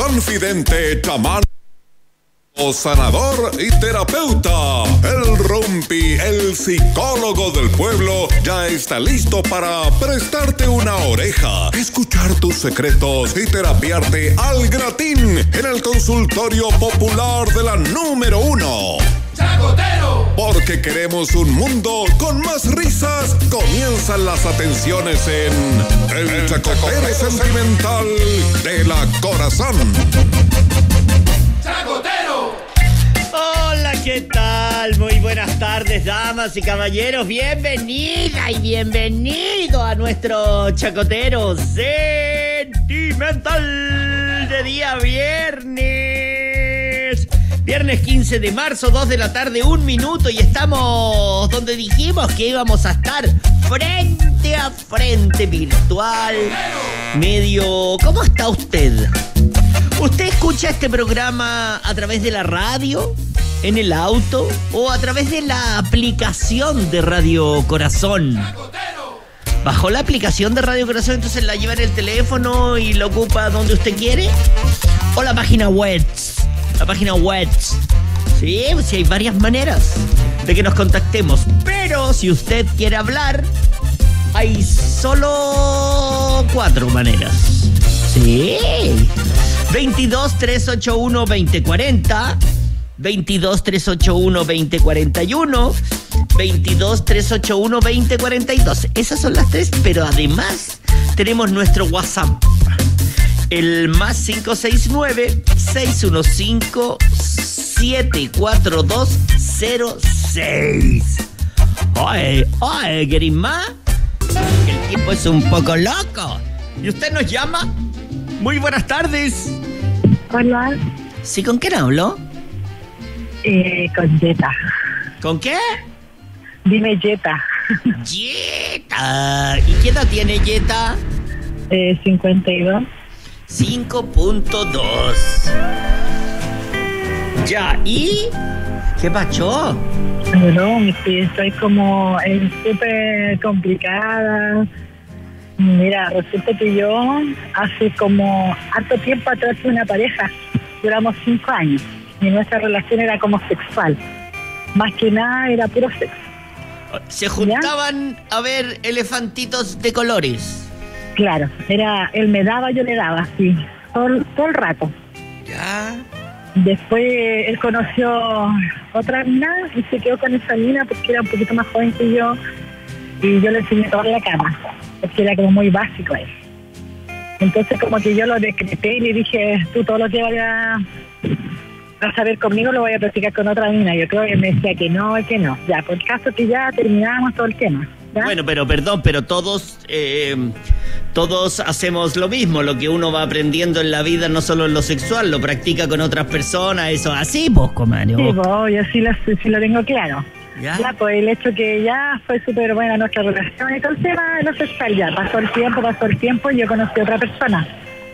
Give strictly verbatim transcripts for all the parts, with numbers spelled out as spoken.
confidente, chamán, sanador y terapeuta. El Rumpi, el psicólogo del pueblo, ya está listo para prestarte una oreja, escuchar tus secretos y terapiarte al gratín en el consultorio popular de la número uno. ¡Chacotero! Porque queremos un mundo con más risas. Comienzan las atenciones en El, el Chacotero Sentimental de la Corazón. ¡Chacotero! Hola, ¿qué tal? Muy buenas tardes, damas y caballeros. Bienvenida y bienvenido a nuestro Chacotero Sentimental de día viernes. Viernes quince de marzo, dos de la tarde, un minuto, y estamos donde dijimos que íbamos a estar, frente a frente, virtual, medio... ¿Cómo está usted? ¿Usted escucha este programa a través de la radio, en el auto, o a través de la aplicación de Radio Corazón? ¿Bajó la aplicación de Radio Corazón, entonces la lleva en el teléfono y la ocupa donde usted quiere? ¿O la página web? La página web. Sí, sí, hay varias maneras de que nos contactemos. Pero si usted quiere hablar, hay solo cuatro maneras. Sí. veintidós, trescientos ochenta y uno, veinte cuarenta. veintidós, trescientos ochenta y uno, veinte cuarenta y uno. veintidós, trescientos ochenta y uno, veinte cuarenta y dos. Esas son las tres, pero además tenemos nuestro WhatsApp. El más cinco seis nueve, seis uno cinco, siete cuatro dos cero seis. Oye, oye, ¿querés más? El tiempo es un poco loco. ¿Y usted nos llama? Muy buenas tardes. Hola. ¿Sí, con quién hablo? Eh, con Jetta. ¿Con qué? Dime Jetta. Jetta. ¿Y qué edad tiene Jetta? Eh, cincuenta y dos. cinco punto dos. Ya, ¿y qué pasó? No, estoy como eh, súper complicada. Mira, resulta que yo hace como harto tiempo atrás tuve una pareja. Duramos cinco años y nuestra relación era como sexual. Más que nada era puro sexo. Se juntaban ¿Ya? a ver elefantitos de colores. Claro, era él me daba, yo le daba, sí, todo, todo el rato. Ya. Después él conoció otra mina y se quedó con esa mina porque era un poquito más joven que yo y yo le enseñé todo en la cama, porque era como muy básico él. Entonces como que yo lo decreté y le dije, tú todo lo que vayas a saber conmigo lo voy a practicar con otra mina. Yo creo que me decía que no, que no. Ya, por el caso que ya terminábamos todo el tema. ¿Ya? Bueno, pero perdón, pero todos eh, todos hacemos lo mismo. Lo que uno va aprendiendo en la vida, no solo en lo sexual, lo practica con otras personas. Eso así, vos, comadre. Sí, vos, yo sí lo, sí lo tengo claro. ¿Ya? Ya, pues el hecho que ya fue súper buena nuestra relación y todo el tema de lo sexual, ya pasó el tiempo, pasó el tiempo y yo conocí a otra persona.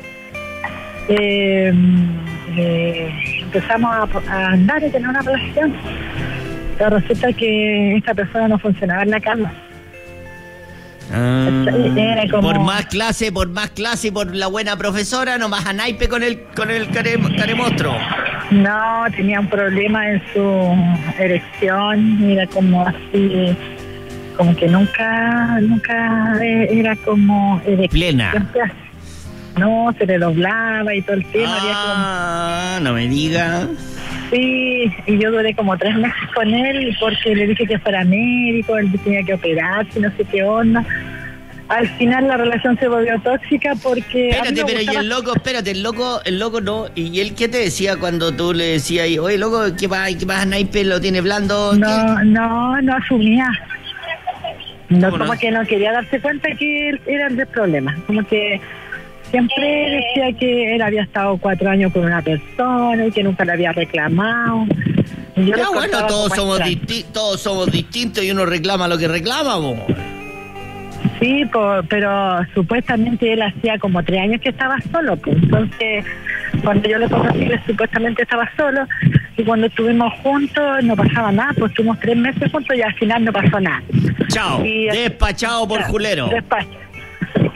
Eh, eh, empezamos a, a andar y tener una relación. Pero resulta que esta persona no funcionaba en la cama. Ah, Era como... Por más clase, por más clase y por la buena profesora, nomás a naipe con el con el care, caremostro. No, tenía un problema en su erección, era como así, como que nunca, nunca era como erección. Plena. No, se le doblaba y todo el tema. Ah, como... no me diga. Sí, y yo duré como tres meses con él porque le dije que fuera médico, él tenía que operarse, no sé qué onda. Al final la relación se volvió tóxica porque... Espérate, pero gustaba... y el loco, espérate, el loco, el loco no. ¿Y él qué te decía cuando tú le decías, oye, loco, qué pasa, qué pasa, naipe, lo tiene blando? No, ¿Qué? no, no asumía. No, como no? que no quería darse cuenta que él era el del problema. Como que siempre decía que él había estado cuatro años con una persona y que nunca le había reclamado. Y yo ya, bueno, todos somos, disti- todos somos distintos y uno reclama lo que reclama, vos. Sí, por, pero supuestamente él hacía como tres años que estaba solo, pues. Entonces, cuando yo lo conocí, él supuestamente estaba solo, y cuando estuvimos juntos no pasaba nada, pues estuvimos tres meses juntos y al final no pasó nada. Chao, y, despachado por claro, culero. Despacho.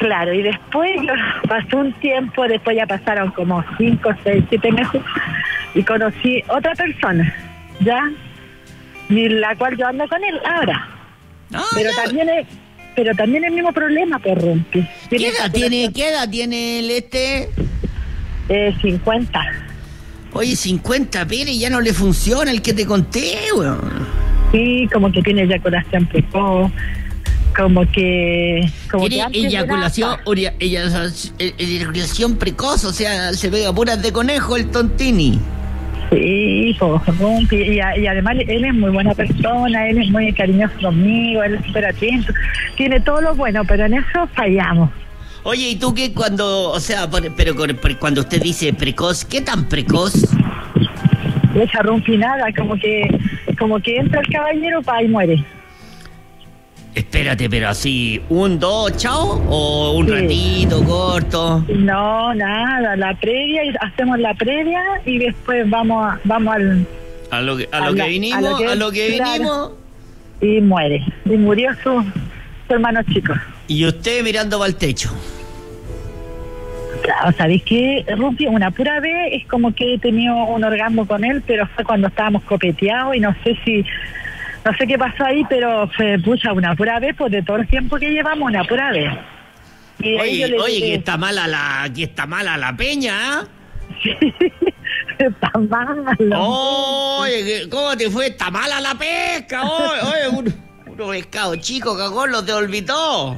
claro, y después pasó un tiempo, después ya pasaron como cinco, seis, siete meses, y conocí otra persona, ¿ya? Y la cual yo ando con él ahora. Ah, pero ya. también es, pero también el mismo problema, por Rumpi. ¿Qué edad tiene, ¿Qué edad tiene el este? Eh, cincuenta. Oye, cincuenta, Pérez, ya no le funciona el que te conté, weón. Sí, como que tiene eyaculación precoz, como que... Como Tiene que antes eyaculación, era- oria- ella- eh, eyaculación precoz, o sea, se pega puras de conejo el tontini. Sí, pues, Rumpi, y, a- y además él es muy buena persona, él es muy cariñoso conmigo, él es súper atento, tiene todo lo bueno, pero en eso fallamos. Oye, ¿y tú qué cuando, o sea, por- pero con- por- cuando usted dice precoz, qué tan precoz? Esa Rumpi nada, como que como que entra el caballero pa y muere. Espérate, pero así, un, dos, chao, o un Sí. ratito corto. No, nada, la previa, y hacemos la previa y después vamos a- vamos al... A lo que, a A lo la- que vinimos, a lo que- a lo que claro. vinimos. y muere. Y murió su, su hermano chico. Y usted mirando para el techo. Claro, ¿sabéis qué, Rumpi? Una pura vez es como que he tenido un orgasmo con él, pero fue cuando estábamos copeteados y no sé si... No sé qué pasó ahí, pero fue, pucha, una pura vez, pues de todo el tiempo que llevamos, una pura vez. Y ahí yo Oye, le oye, dije, que está mala la, que está mala la peña, ¿ah? está malo. Oye, que- ¿cómo te fue? Está mala la pesca, oye, oye, un, uno pescado chico, cagón, los te olvidó.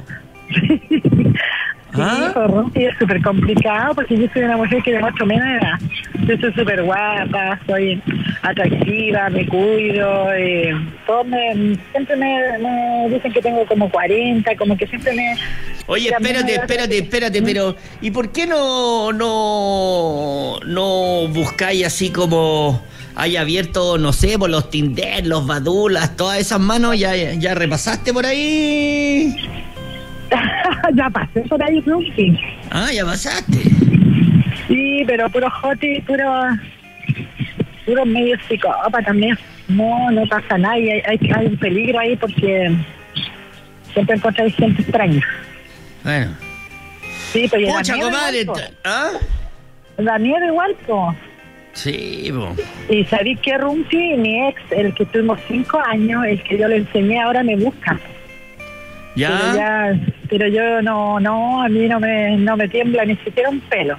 Sí, ¿Ah? pues, Rumpi, es súper complicado porque yo soy una mujer que de mucho menos edad. Yo soy súper guapa, soy atractiva, me cuido, eh, todos me, siempre me, me dicen que tengo como cuarenta, como que siempre me... Oye, que a mí espérate, me- espérate, espérate, pero ¿y por qué no no no buscáis así como hay abierto, no sé, por los Tinder, los Badulas, todas esas manos, ya ya repasaste por ahí? Ya pasé por ahí, Rumpi. Ah, ya pasaste. Sí, pero puro jote, puro... Puro medio psicópata también. No, no pasa nada y hay, hay, hay un peligro ahí porque siempre encontráis gente extraña. Bueno. Sí, pues y la Pucha, nieve comadre, igual, po. ¿ah? La nieve igual, po. Sí, po. Y sabéis que Rumpi, mi ex, el que tuvimos cinco años, el que yo le enseñé, ahora me busca. Pero ¿Ya? ya, pero yo no, no, a mí no me, no me tiembla ni siquiera un pelo.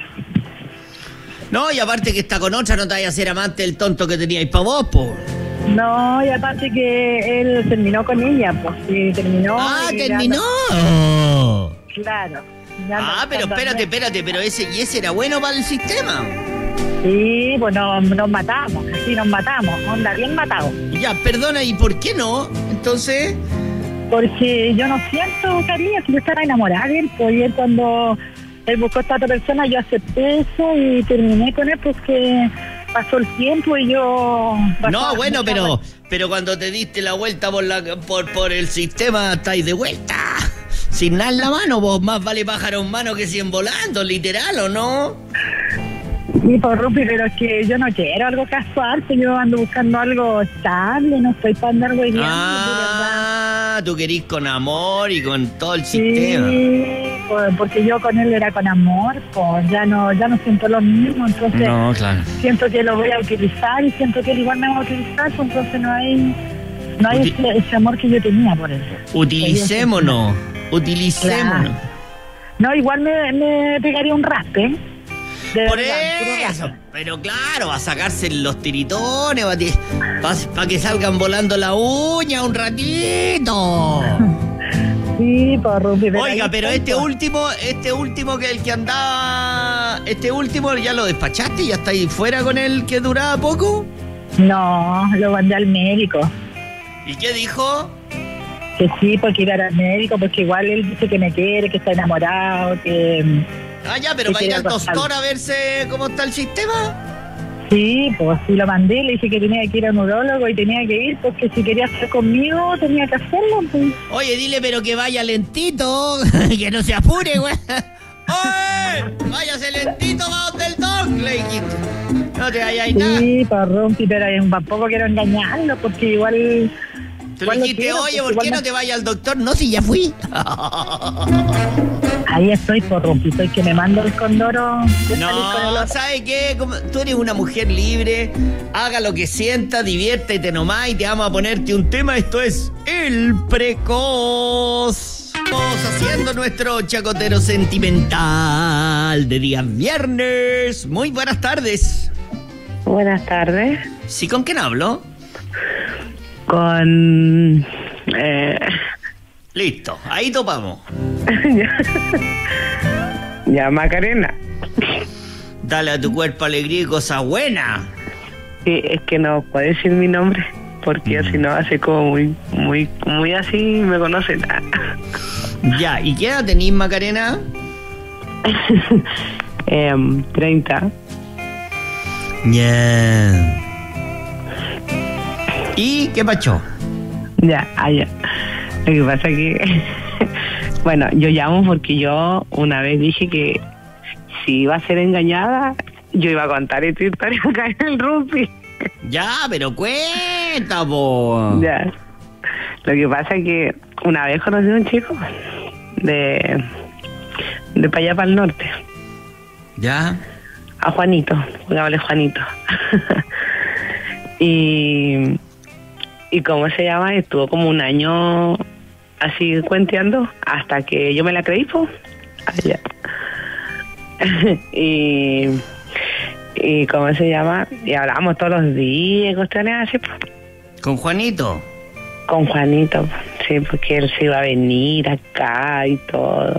No, y aparte que está con otra, no te vayas a ser amante del tonto que teníais para vos, po. No, y aparte que él terminó con ella, pues sí, terminó. Ah, y ya terminó. no- claro. ya Ah, no- pero no- espérate, espérate, pero ese y ese era bueno para el sistema. Sí, pues no, nos matamos, así nos matamos, onda bien matado. Ya, perdona, ¿y por qué no? Entonces, Porque yo no siento cariño, que yo estaba enamorada de él, pues y él cuando él buscó a esta otra persona, yo acepté eso y terminé con él porque pasó el tiempo y yo... no, bueno, pero pero cuando te diste la vuelta por la por por el sistema, estáis de vuelta. Sin nada en la mano, vos más vale pájaro en mano que cien volando, literal, ¿o no? Sí, por Rupi, pero es que yo no quiero algo casual, pues yo ando buscando algo estable, no estoy para andar hueveando, de verdad. Ah, tú querís con amor y con todo el sistema. Sí, pues, porque yo con él era con amor, pues ya no, ya no siento lo mismo, entonces No, claro. siento que lo voy a utilizar y siento que él igual me va a utilizar, pues entonces no hay, no hay Uti- ese, ese amor que yo tenía por él. Utilicémonos, utilicémonos. Claro. No, igual me, me pegaría un raspe. De Por verdad, puro eso, raspe. pero claro, a sacarse los tiritones, para que salgan volando la uña un ratito. Sí, por Rupi. Oiga, ahí pero estoy, este pues. último, este último que el que andaba, este último ya lo despachaste, ya está ahí fuera con el que duraba poco. No, lo mandé al médico. ¿Y qué dijo? Que sí, porque iba al médico, porque igual él dice que me quiere, que está enamorado, que... Ah, ya, pero Sí, para ir quería al doctor acostarme. a verse cómo está el sistema. Sí, pues sí lo mandé, le dije que tenía que ir a un urólogo y tenía que ir porque si quería estar conmigo tenía que hacerlo, pues. Oye, dile pero que vaya lentito, que no se apure, güey. ¡Oye! Váyase lentito va donde el doc, le dijiste. No te vayas nada. Sí, pues Rumpi, pero tampoco quiero engañarlo porque igual... Tú igual le lo dijiste, quiero, oye, pues, ¿por qué igual no me- te vayas al doctor? No, si ya fui. Ahí estoy por Rumpi, estoy que me mando el condoro. de salir con el No, otro. ¿sabe qué? Como tú eres una mujer libre, haga lo que sienta, diviértete nomás y te vamos a ponerte un tema. Esto es El Precoz. Estamos haciendo nuestro chacotero sentimental de día viernes. Muy buenas tardes. Buenas tardes. ¿Sí, con quién hablo? Con... Eh, Listo, ahí topamos. ya, ya, Macarena. Dale a tu cuerpo alegría y cosa buena. Sí, es que no puedo decir mi nombre, porque si no hace como muy, muy, muy así, me conocen. Ya, ¿y qué edad tenís, Macarena? eh, treinta. Yeah. ¿Y qué pacho? Ya, allá. Lo que pasa que... bueno, yo llamo porque yo una vez dije que si iba a ser engañada, yo iba a contar esta historia acá en el Rumpi. Ya, pero cuenta, po. Ya. Lo que pasa es que una vez conocí a un chico de... de para allá para el norte. Ya. A Juanito, pongámosle Juanito. y... y ¿cómo se llama? Estuvo como un año así cuenteando hasta que yo me la creí, pues. Allá. y... y ¿cómo se llama? Y hablábamos todos los días, cuestiones así, pues. ¿Con Juanito? Con Juanito, sí, porque él se iba a venir acá y todo.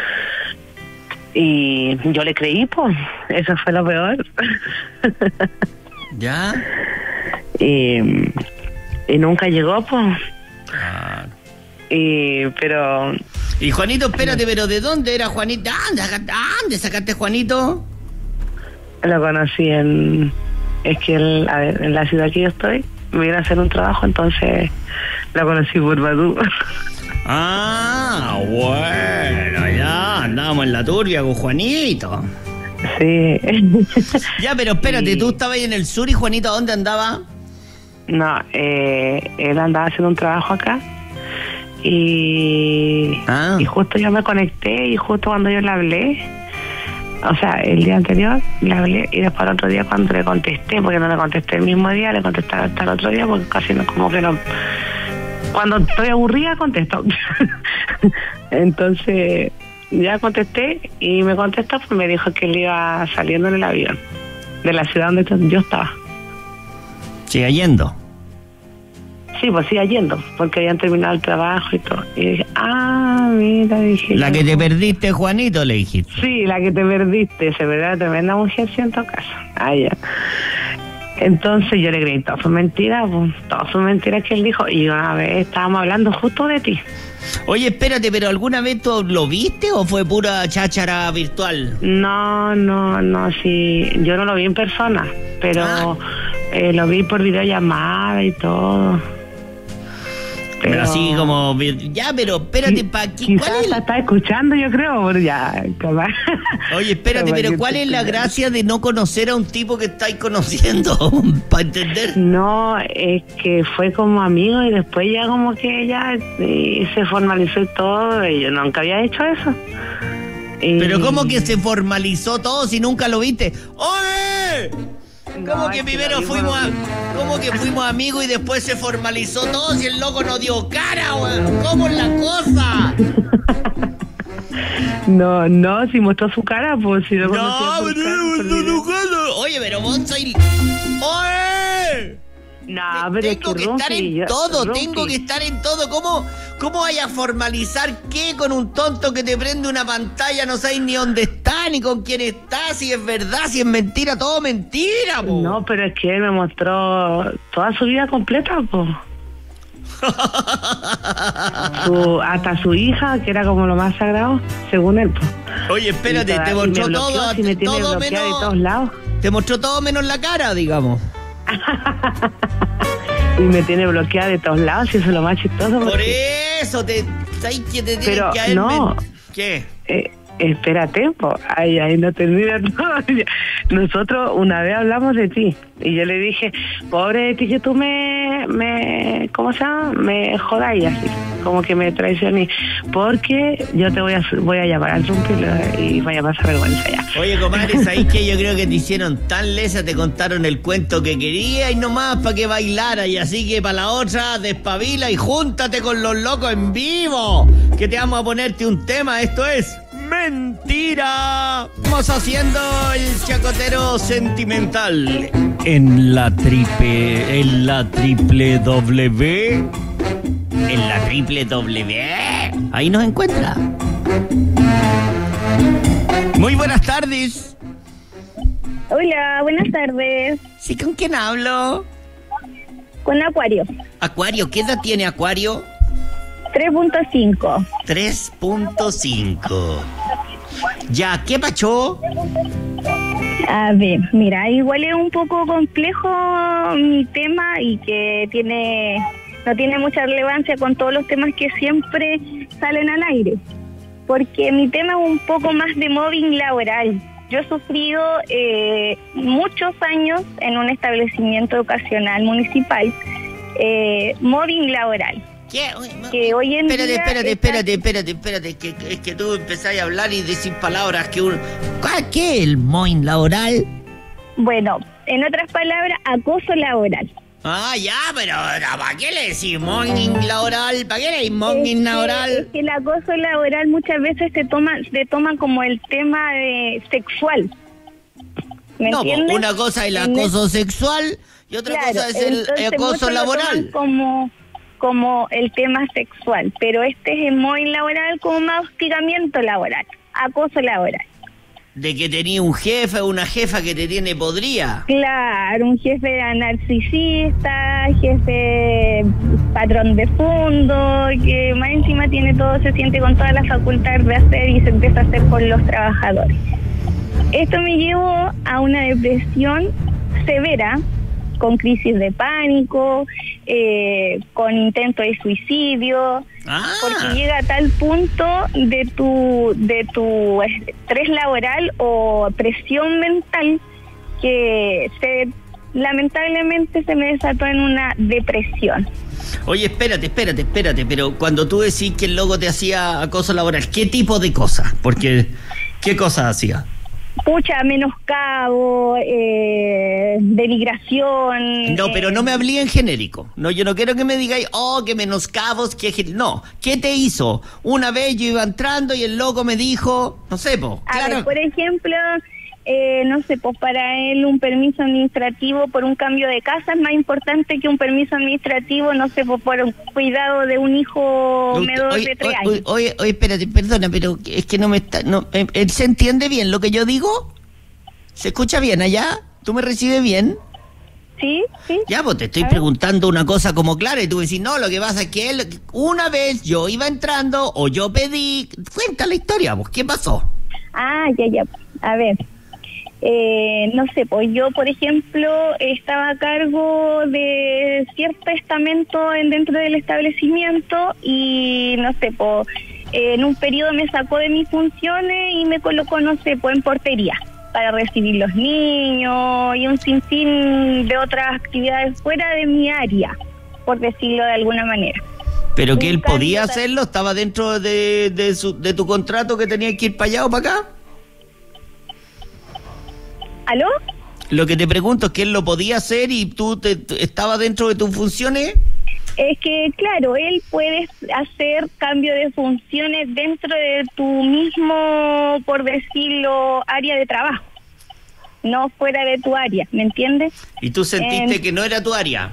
Y yo le creí, pues, eso fue lo peor. ¿Ya? y, y nunca llegó, pues. Ah. Y, pero... Y Juanito, espérate, pero ¿de dónde era Juanito? ¿Dónde, dónde sacaste Juanito? Lo conocí en... Es que él, a ver, en la ciudad que yo estoy, me vine a hacer un trabajo, entonces lo conocí por Badoo. Ah, bueno, ya andábamos en la turbia con Juanito. Sí. Ya, pero espérate, Y- tú estabas ahí en el sur y Juanito, ¿dónde andaba? No, eh, él andaba haciendo un trabajo acá y, Ah. y justo yo me conecté y justo cuando yo le hablé, o sea, el día anterior le hablé y después el otro día cuando le contesté, porque no le contesté el mismo día, le contesté hasta el otro día porque casi no, como que no... Cuando estoy aburrida contesto. Entonces ya contesté y me contestó, pues me dijo que él iba saliendo en el avión de la ciudad donde yo estaba. Siga yendo. Sí, pues siga yendo, porque habían terminado el trabajo y todo. Y dije, ah, mira, dije... La yo, que te perdiste, Juanito, le dijiste. Sí, la que te perdiste, se verá tremenda mujer, siento caso. Ah, ya. Entonces yo le creí, todo fue mentira, pues, todo fue mentira que él dijo. Y una vez estábamos hablando justo de ti. Oye, espérate, pero ¿alguna vez tú lo viste o fue pura cháchara virtual? No, no, no, sí, yo no lo vi en persona, pero Ah. eh, lo vi por videollamada y todo. Pero, así como... Ya, pero espérate, ¿pa' qué? Quizás ¿Cuál es la la... está escuchando, yo creo, pero ya, capaz. Oye, espérate, Capaz pero que ¿cuál te es la escucha. gracia de no conocer a un tipo que estáis conociendo? Para entender. No, es que fue como amigo y después ya como que ya eh, se formalizó y todo, y yo nunca había hecho eso. Y- Pero ¿cómo que se formalizó todo si nunca lo viste? ¡Oye! ¿Cómo No, que es que primero lo fuimos mismo a, ¿Cómo que fuimos amigos y después se formalizó todo si el loco no dio cara, weón? ¿Cómo es la cosa? No, no, si mostró su cara, pues si lo No, conocía por pero cara, no, por no, video. no, Oye, pero vos sois... ¡Oye! No, pero es tengo que, que estar Rumpi, en yo- todo, Rumpi, tengo que estar en todo. ¿Cómo, cómo vaya a formalizar qué con un tonto que te prende una pantalla? No sabes ni dónde está, ni con quién está, si es verdad, si es mentira, todo mentira, po. No, pero es que él me mostró toda su vida completa, pues. Su, hasta su hija, que era como lo más sagrado, según él, pues. Oye, espérate, Y te toda- y mostró me bloqueó, todo, si me tiene todo bloqueada de todos menos... lados. Te mostró todo menos la cara, digamos. Y me tiene bloqueada de todos lados, y eso es lo más chistoso. Por porque, eso, te, ¿sabes que te tienes Pero que haber... no. men- ¿Qué? eh, Espérate, po. Ay, ay, no termina todavía. Nosotros una vez hablamos de ti y yo le dije, pobre de ti que tú me, me, ¿cómo se llama? Me jodáis así, como que me traicioné, porque yo te voy a, voy a llamar al Rumpi y vaya a pasar vergüenza ya. Oye, comadre, ¿sabes qué? Yo creo que te hicieron tan lesa, te contaron el cuento que quería y nomás para que bailara, y así que para la otra despabila y júntate con los locos en vivo, que te vamos a ponerte un tema. Esto es mentira. Estamos haciendo el chacotero sentimental en la triple, en la triple W, en la triple W. Ahí nos encuentra. Muy buenas tardes. Hola, buenas tardes. Sí, ¿con quién hablo? Con Acuario. Acuario, ¿qué edad tiene Acuario? tres punto cinco. tres punto cinco. Ya, ¿qué pachó? A ver, mira, igual es un poco complejo mi tema y que tiene no tiene mucha relevancia con todos los temas que siempre salen al aire. Porque mi tema es un poco más de mobbing laboral. Yo he sufrido eh, muchos años en un establecimiento educacional municipal eh, mobbing laboral. ¿Qué? Que hoy en espérate, día espérate, está... espérate, espérate, espérate, que, que es que tú empezás a hablar y decir palabras que uno... ¿Qué es el mobbing laboral? Bueno, en otras palabras, acoso laboral. Ah, ya, pero ¿para qué le decís mobbing laboral? ¿Para qué le decís mobbing laboral? Es que el acoso laboral muchas veces se toma, se toma como el tema de sexual. ¿Me no, entiendes? una cosa es el acoso sexual y otra claro, cosa es el acoso laboral. Como, como el tema sexual, pero este es el mobbing laboral como más hostigamiento laboral, acoso laboral. De que tenía un jefe o una jefa que te tiene podría. Claro, un jefe narcisista, jefe patrón de fondo, que más encima tiene todo, se siente con toda la facultad de hacer y se empieza a hacer con los trabajadores. Esto me llevó a una depresión severa, con crisis de pánico, eh, con intento de suicidio, ah. porque llega a tal punto de tu de tu estrés laboral o presión mental que se lamentablemente se me desató en una depresión. Oye, espérate, espérate, espérate, pero cuando tú decís que el loco te hacía acoso laboral, ¿qué tipo de cosas? Porque, ¿qué cosas hacía? Pucha, menoscabo, eh, denigración. No, pero eh, no me hablé en genérico. No, yo no quiero que me digáis, oh, que menoscabos, que... No, ¿qué te hizo? Una vez yo iba entrando y el loco me dijo, no sé, po. A Claro. ver, por ejemplo, eh, no sé, pues para él un permiso administrativo por un cambio de casa es más importante que un permiso administrativo, no sé, pues por un cuidado de un hijo menor de tres años. Oye, oye, espérate, perdona, pero es que no me está... No, ¿él se entiende bien lo que yo digo? ¿Se escucha bien allá? ¿Tú me recibes bien? Sí, sí. Ya, pues te estoy preguntando una cosa como clara y tú decís, no, lo que pasa es que él, una vez yo iba entrando o yo pedí... Cuenta la historia, pues, ¿qué pasó? Ah, ya, ya. A ver, eh, no sé, pues yo, por ejemplo, estaba a cargo de cierto estamento en, dentro del establecimiento y, no sé, pues en un periodo me sacó de mis funciones y me colocó, no sé, pues en portería, para recibir los niños y un sinfín de otras actividades fuera de mi área, por decirlo de alguna manera. ¿Pero que Un él podía cambio- hacerlo? ¿Estaba dentro de, de, su, de tu contrato que tenía que ir para allá o para acá? ¿Aló? Lo que te pregunto es que él lo podía hacer y tú te, te- estaba dentro de tus funciones. Es que, claro, él puede hacer cambio de funciones dentro de tu mismo, por decirlo, área de trabajo, no fuera de tu área, ¿me entiendes? Y tú sentiste Eh, que no era tu área.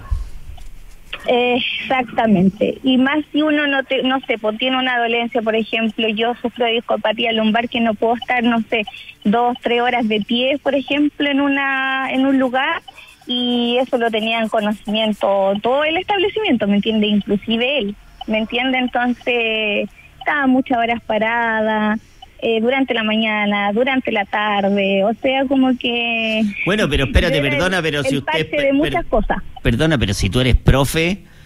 Exactamente. Y más si uno no te, no sé, pues tiene una dolencia, por ejemplo, yo sufro de discopatía lumbar que no puedo estar, no sé, dos, tres horas de pie, por ejemplo, en una, en un lugar, y eso lo tenía en conocimiento todo el establecimiento, ¿me entiende? Inclusive él, ¿me entiende? Entonces, estaba muchas horas parada, eh, durante la mañana, durante la tarde, o sea, como que... Bueno, pero espérate, yo era perdona, el- pero el si usted... parte de per- muchas cosas. Perdona, pero si tú eres profe,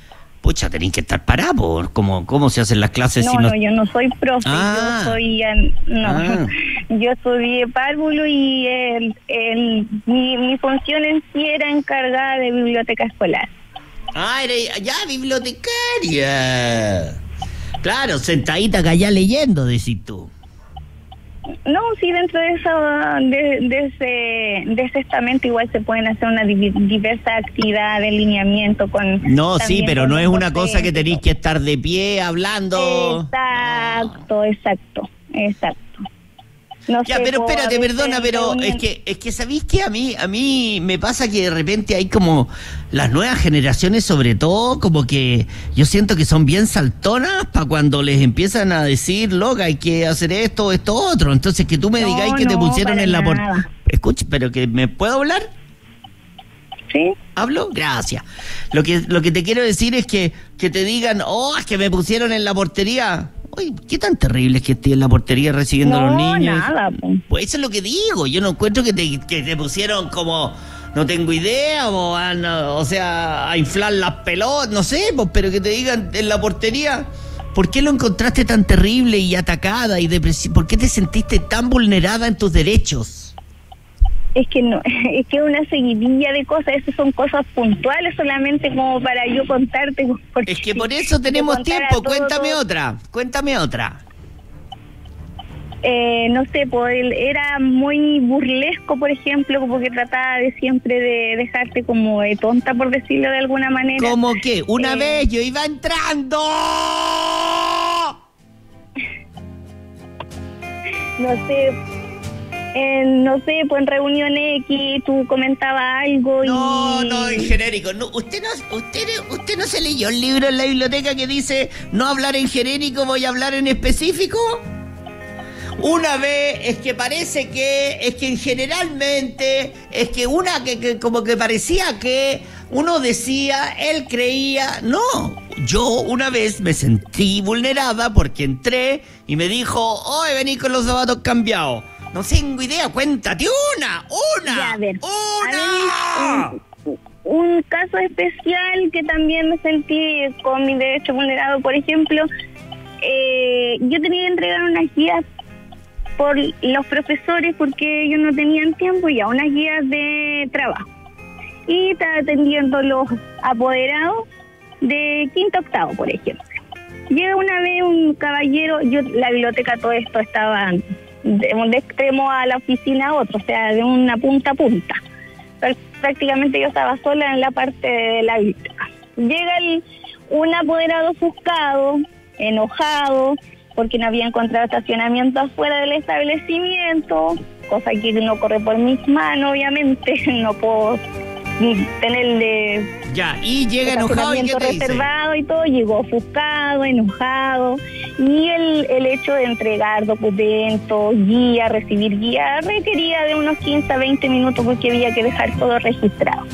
pucha, tenéis que estar parados. ¿Cómo, ¿Cómo se hacen las clases? No, si no, no, yo no soy profe, Ah. yo soy, eh, no, Ah. yo estudié párvulo y el, el, mi, mi función en sí era encargada de biblioteca escolar. Ah, era ya bibliotecaria. Claro, sentadita acá leyendo, decís tú. No, sí, dentro de eso, de, de ese, de ese estamento igual se pueden hacer una divi- diversa actividad de lineamiento con... No, sí, también pero con no es los una cosa que docentes. tenéis que estar de pie hablando. Exacto, exacto, exacto. No Ya, sé, pero po, a espérate, veces perdona, pero reunión- es que es que sabéis que a mí a mí me pasa que de repente hay como las nuevas generaciones, sobre todo, como que yo siento que son bien saltonas para cuando les empiezan a decir, loca, hay que hacer esto, esto, otro. Entonces que tú me No, digáis que te no, pusieron para en la nada. portería. Escucha, pero que me puedo hablar. ¿Sí? ¿Hablo? Gracias. Lo que, lo que te quiero decir es que, que te digan, oh, es que me pusieron en la portería. Oye, ¿qué tan terrible es que esté en la portería recibiendo No, a los niños? nada, po. Pues eso es lo que digo. Yo no encuentro que te, que te pusieron como, no tengo idea, o, a, no, o sea, a inflar las pelotas, no sé, pues, pero que te digan en la portería. ¿Por qué lo encontraste tan terrible y atacada y depresiva? ¿Por qué te sentiste tan vulnerada en tus derechos? Es que no, es que una seguidilla de cosas, esas son cosas puntuales solamente como para yo contarte. porque Es que por eso si te tenemos contara tiempo. todo, Cuéntame todo, otra, cuéntame otra. Eh, no sé, pues él era muy burlesco, por ejemplo, como que trataba de siempre de dejarte como de tonta, por decirlo de alguna manera. ¿Cómo que? Una Eh, vez yo iba entrando. No sé, eh, no sé, pues en reunión X tú comentabas algo y... No, no, en genérico. No, usted no, usted, usted no se leyó el libro en la biblioteca que dice no hablar en genérico, voy a hablar en específico. Una vez es que parece que es que generalmente es que una que, que como que parecía que uno decía, él creía, no. Yo una vez me sentí vulnerada porque entré y me dijo, hoy vení con los zapatos cambiados. No tengo idea, cuéntate una, una, Ya, a ver, una. a ver, un, un caso especial que también me sentí con mi derecho vulnerado, por ejemplo, eh, yo tenía que entregar unas guías por los profesores porque ellos no tenían tiempo, ya unas guías de trabajo. Y estaba atendiendo los apoderados de quinto octavo, por ejemplo. Llega una vez un caballero, yo la biblioteca, todo esto estaba de un extremo a la oficina a otro, o sea, de una punta a punta. Pero prácticamente yo estaba sola en la parte de la biblioteca. Llega el, un apoderado ofuscado, enojado, porque no había encontrado estacionamiento afuera del establecimiento, cosa que no corre por mis manos, obviamente, no puedo tenerle Ya, y llega enojado y ¿qué estacionamiento te dice? reservado y todo, llegó ofuscado, enojado, y el, el hecho de entregar documentos, guía, recibir guía, requería de unos quince a veinte minutos porque había que dejar todo registrado.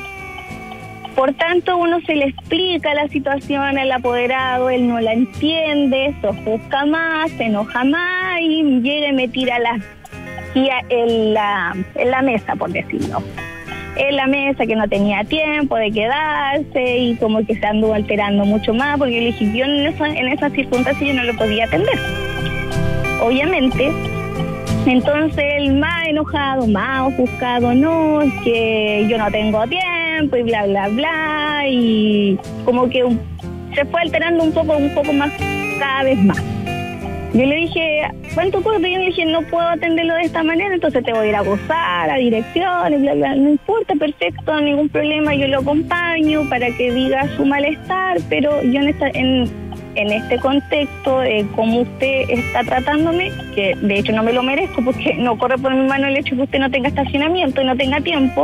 Por tanto, uno se le explica la situación al apoderado, él no la entiende, se ofusca más, se enoja más y llega y me tira la guía en la, en la mesa, por decirlo. En la mesa que no tenía tiempo de quedarse y como que se anduvo alterando mucho más porque le dije, yo en esa, en esas circunstancias yo no lo podía atender. Obviamente. Entonces él más enojado, más ofuscado, no, es que yo no tengo tiempo y bla, bla, bla, y como que un, se fue alterando un poco, un poco más, cada vez más. Yo le dije, ¿cuánto puedo? Yo le dije, no puedo atenderlo de esta manera, entonces te voy a ir a gozar, a direcciones, bla, bla, no importa, perfecto, ningún problema, yo lo acompaño para que diga su malestar, pero yo en esta... En, en este contexto, eh, como usted está tratándome, que de hecho no me lo merezco porque no corre por mi mano el hecho de que usted no tenga estacionamiento y no tenga tiempo,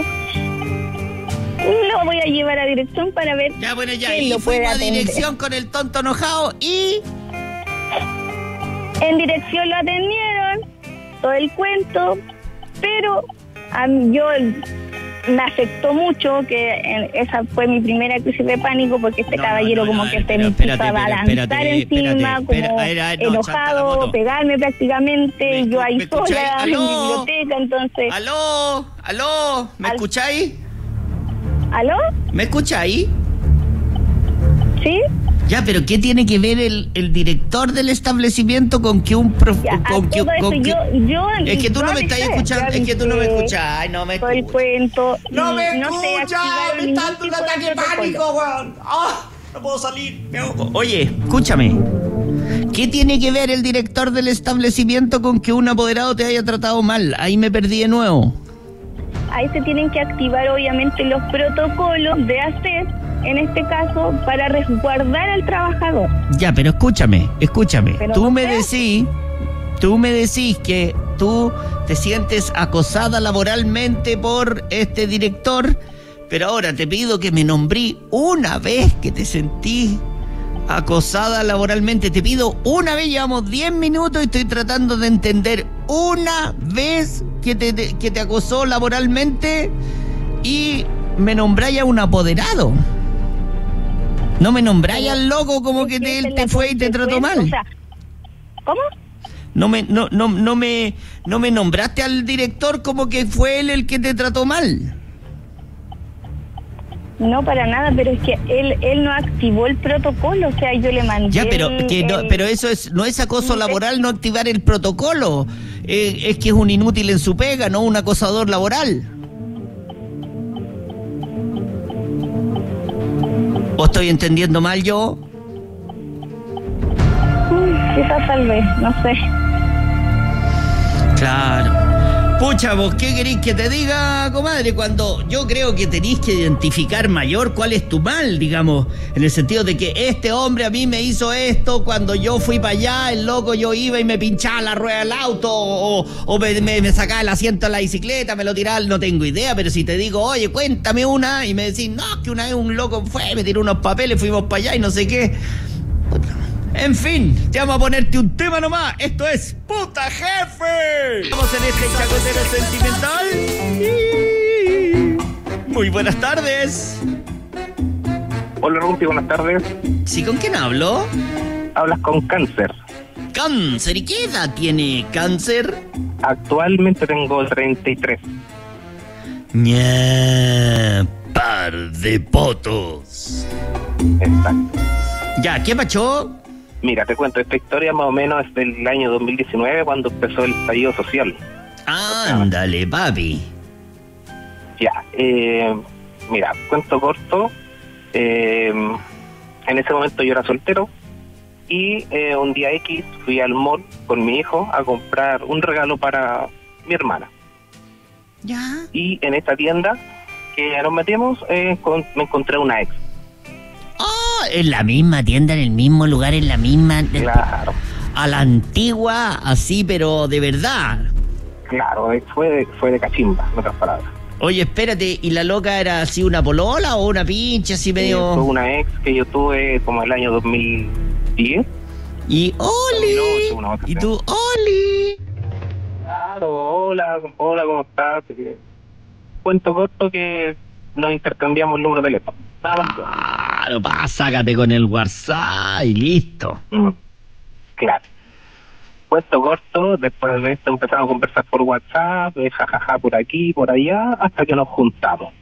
lo voy a llevar a dirección para ver Ya, bueno, ya, quién y lo puede fuimos a atender. dirección con el tonto enojado y... En dirección lo atendieron, todo el cuento, pero a mí, yo me afectó mucho, que en, esa fue mi primera crisis de pánico, porque este No, caballero no, no, como no, que se pero me espérate, puso a pero balanzar espérate, encima, espérate, como espera, era- no, chanta la enojado, moto. pegarme prácticamente, ¿Me yo escu- ahí me escucháis? sola en mi ¿Aló? biblioteca, entonces... ¿Aló? ¿Aló? ¿Me Al- escucháis? ¿Aló? ¿Me escucháis? ¿Sí? Ya, pero ¿qué tiene que ver el, el director del establecimiento con que un... Prof, Ya, con a que, todo eso, con que- yo, yo, es que tú no me estás avisé, escuchando, yo es que tú no me avisé escuchas. Ay, no me todo el escuchas. cuento. No y me no se escuchas, activaron me ningún está dando un tipo de ataque de protocolo. pánico, weón. Ah, no puedo salir, me ahogo. Oye, escúchame. ¿Qué tiene que ver el director del establecimiento con que un apoderado te haya tratado mal? Ahí me perdí de nuevo. Ahí se tienen que activar obviamente los protocolos de hacer, en este caso, para resguardar al trabajador. Ya, pero escúchame, escúchame. Pero Tú no me sé. decís, tú me decís que tú te sientes acosada laboralmente por este director, pero ahora te pido que me nombré una vez que te sentí acosada laboralmente. Te pido una vez, llevamos diez minutos y estoy tratando de entender una vez que te, te- que te acosó laboralmente y me nombráis a un apoderado. No me nombráis al loco como que te- Esa él es te la fue y te trató mal. consecuencia, o sea, ¿cómo? No me, no, no, no me, no me nombraste al director como que fue él el que te trató mal. No, para nada, pero es que él él no activó el protocolo, o sea, yo le mandé... Ya, pero el- que no, el- pero eso es, no es acoso el- laboral no activar el protocolo. Eh, es que es un inútil en su pega, no un acosador laboral. ¿O estoy entendiendo mal yo? Mm, Quizás tal vez, no sé. Claro. Pucha, vos, ¿qué querés que te diga, comadre? Cuando yo creo que tenés que identificar mayor cuál es tu mal, digamos, en el sentido de que este hombre a mí me hizo esto, cuando yo fui para allá, el loco yo iba y me pinchaba la rueda del auto, o, o me, me- me sacaba el asiento de la bicicleta, me lo tiraba, no tengo idea, pero si te digo, oye, cuéntame una, y me decís, no, que una vez un loco fue, me tiró unos papeles, fuimos para allá y no sé qué. En fin, te vamos a ponerte un tema nomás. Esto es Puta Jefe. Vamos en este chacotero sentimental. Muy buenas tardes. Hola, Rumpi, buenas tardes. ¿Sí, con quién hablo? Hablas con Cáncer. Cáncer. ¿Y qué edad tiene Cáncer? Actualmente tengo treinta y tres. Ña, par de potos. Exacto. Ya, ¿qué pachó? Mira, te cuento, esta historia más o menos es del año dos mil diecinueve, cuando empezó el estallido social. Ándale, papi. Ya, eh, mira, cuento corto. eh, en ese momento yo era soltero y eh, un día X fui al mall con mi hijo a comprar un regalo para mi hermana. Ya. Y en esta tienda que nos metimos, eh, con- me encontré una ex. Oh, en la misma tienda, en el mismo lugar, en la misma... Claro. A la antigua, así, pero de verdad. Claro, eh, fue de, fue de cachimba, en otras palabras. Oye, espérate, ¿y la loca era así una polola o una pinche así Eh, Fue medio...? una ex que yo tuve como el año dos mil diez. Y dos mil ocho, una Oli, otra, y sí. tú, Oli. Claro, hola, hola, ¿cómo estás? Eh, Cuento corto que nos intercambiamos el número de teléfono. Nada más. Claro, pa, sácate con el WhatsApp y listo. Mm, Claro. Cuento corto, después de esto empezamos a conversar por WhatsApp, eh, jajaja por aquí, por allá, hasta que nos juntamos.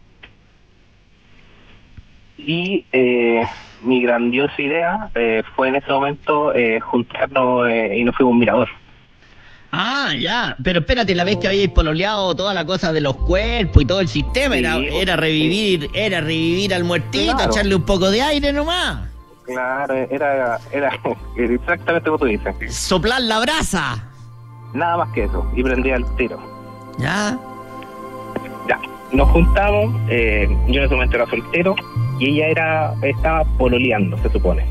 Y eh, mi grandiosa idea eh, fue en ese momento eh, juntarnos eh, y nos fuimos a un mirador. Ah, ya, pero espérate, la vez que habíais pololeado toda la cosa de los cuerpos y todo el sistema, Sí, era, era revivir, era revivir al muertito, Claro. echarle un poco de aire nomás. Claro, era, era exactamente como tú dices. Soplar la brasa. Nada más que eso, y prendí al tiro. Ya. Ya, nos juntamos, eh, yo en ese momento era soltero y ella era estaba pololeando, se supone.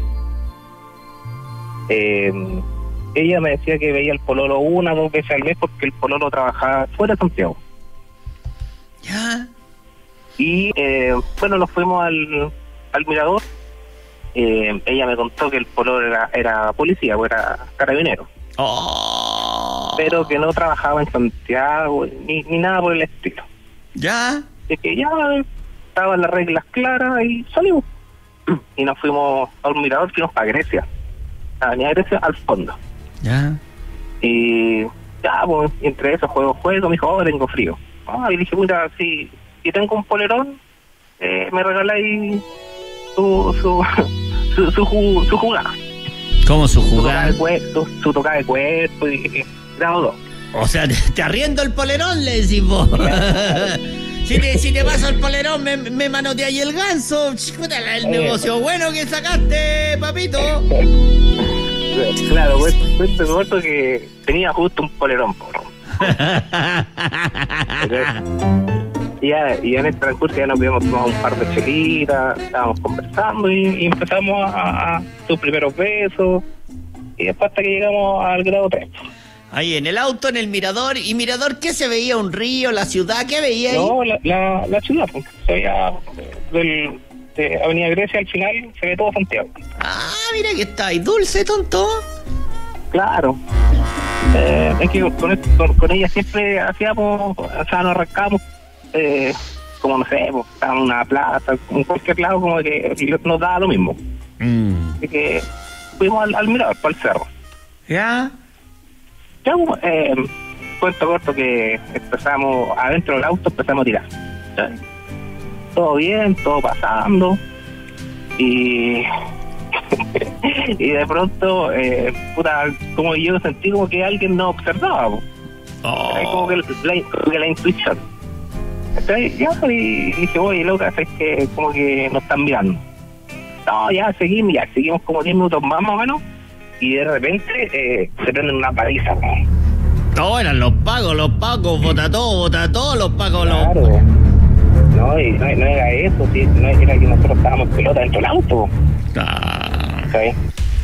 Eh, ella me decía que veía el pololo una o dos veces al mes porque el pololo trabajaba fuera de Santiago. Ya. Y eh, bueno, nos fuimos al, al mirador. Eh, ella me contó que el pololo era, era policía, o era carabinero, Oh. pero que no trabajaba en Santiago ni, ni nada por el estilo. Ya. De que ya estaban las reglas claras y salimos. Y nos fuimos a un mirador, fuimos para Grecia. A venir a Grecia al fondo. Ya. Y ya, pues, entre esos juegos, juego, me dijo, oh, tengo frío. Ah, y dije, mira, si, si tengo un polerón, eh, me regaláis su, su, su, su, ju- su jugada. ¿Cómo su Su tocada jugada? de cuerpo, su tocada de cuerpo y, y grado dos. O sea, te, te arriendo el polerón, le decís vos. si, te, si te paso el polerón, me, me manotea ahí el ganso. Chuta, el negocio bueno que sacaste, papito. Claro, pues, pues te corto que tenía justo un polerón, porro. Y ya, y en el transcurso ya nos habíamos tomado un par de chelitas, estábamos conversando y, y empezamos a, a sus primeros besos. Y después hasta que llegamos al grado tres. Ahí en el auto, en el mirador. ¿Y mirador qué se veía? ¿Un río? ¿La ciudad? ¿Qué veía ahí? No, la, la, la ciudad, pues, se veía del, de Avenida Grecia al final, se ve todo Santiago. Ah, mira que está ahí. Dulce, tonto. Claro. Eh, es que con, con, con ella siempre hacíamos, o sea, nos arrancábamos, eh, como no sé, pues, estábamos en una plaza, en cualquier lado, como que nos daba lo mismo. Mm. Así que fuimos al, al mirador, para el cerro. ¿Ya? Ya, pues, eh, cuento corto que empezamos, adentro del auto empezamos a tirar. ¿Sí? Todo bien, todo pasando. Y... y de pronto, eh, puta, como yo sentí como que alguien nos observaba, po. Oh. Era como que la, como que la intuición. Entonces, ya, y dije, oye, loca, es que como que nos están mirando. No, ya seguimos, ya seguimos como diez minutos más, más o menos, y de repente eh, se prenden una paliza, ¿no? No, eran los pagos, los pagos, bota todo, bota todo, los pagos, los... Claro. No, y no, no era eso, sí, no era que nosotros estábamos pelota dentro del auto. Ah. ¿Sí?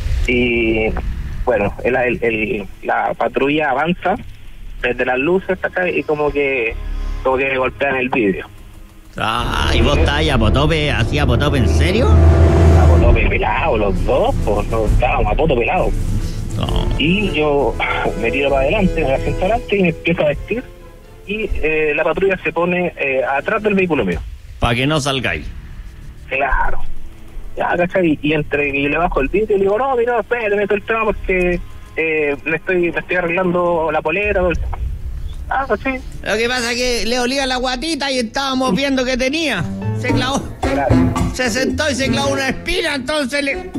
Y bueno, el, el, el, la patrulla avanza desde las luces hasta acá y como que como que golpean el vidrio. Ah, ¿y vos estabas a potope, así a potope, en serio? A potope pelado, los dos, pues nos estábamos a poto pelado. No. Y yo me tiro para adelante, me asiento adelante y me empiezo a vestir. Y eh, la patrulla se pone eh, atrás del vehículo mío. Para que no salgáis. Claro. Ya, ¿cachai? Y entre y le bajo el vidrio y le digo, no, mira, espérate, meto el tema porque eh, me estoy me estoy arreglando la polera. Todo el... Ah, ¿cachai? Lo que pasa es que le olía la guatita y estábamos viendo que tenía. Se clavó. Claro. Se sentó y se clavó una espina, entonces le...